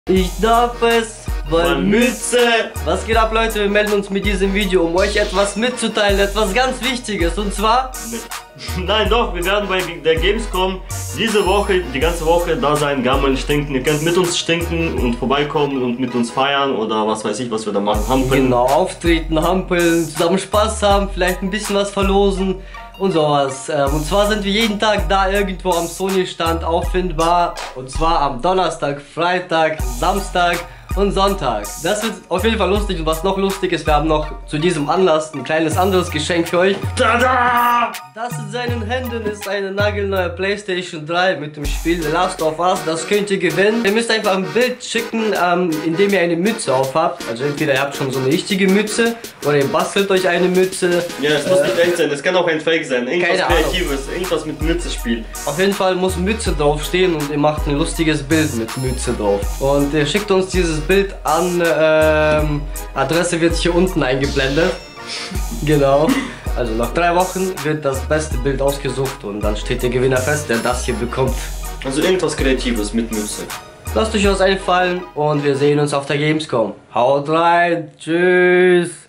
Ich darf es, weil Mütze. Was geht ab, Leute? Wir melden uns mit diesem Video, um euch etwas mitzuteilen, etwas ganz Wichtiges, und zwar... Nein, doch, wir werden bei der Gamescom diese Woche, die ganze Woche da sein, gammeln, stinken. Ihr könnt mit uns stinken und vorbeikommen und mit uns feiern oder was weiß ich, was wir da machen. Hampeln. Genau, auftreten, hampeln, zusammen Spaß haben, vielleicht ein bisschen was verlosen und sowas. Und zwar sind wir jeden Tag da irgendwo am Sony-Stand auffindbar. Und zwar am Donnerstag, Freitag, Samstag und Sonntag. Das wird auf jeden Fall lustig, und was noch lustig ist, wir haben noch zu diesem Anlass ein kleines anderes Geschenk für euch. Tada! Das in seinen Händen ist eine nagelneue PlayStation 3 mit dem Spiel The Last of Us. Das könnt ihr gewinnen. Ihr müsst einfach ein Bild schicken, indem ihr eine Mütze auf habt. Also entweder ihr habt schon so eine richtige Mütze oder ihr bastelt euch eine Mütze. Ja, es muss nicht echt sein, es kann auch ein Fake sein. Irgendwas Kreatives, irgendwas mit Mütze spielt. Auf jeden Fall muss Mütze draufstehen und ihr macht ein lustiges Bild mit Mütze drauf. Und ihr schickt uns dieses Bild an, Adresse wird hier unten eingeblendet. Genau. Also nach 3 Wochen wird das beste Bild ausgesucht und dann steht der Gewinner fest, der das hier bekommt. Also irgendwas Kreatives mit Mütze. Lasst euch was einfallen und wir sehen uns auf der Gamescom. Haut rein, tschüss.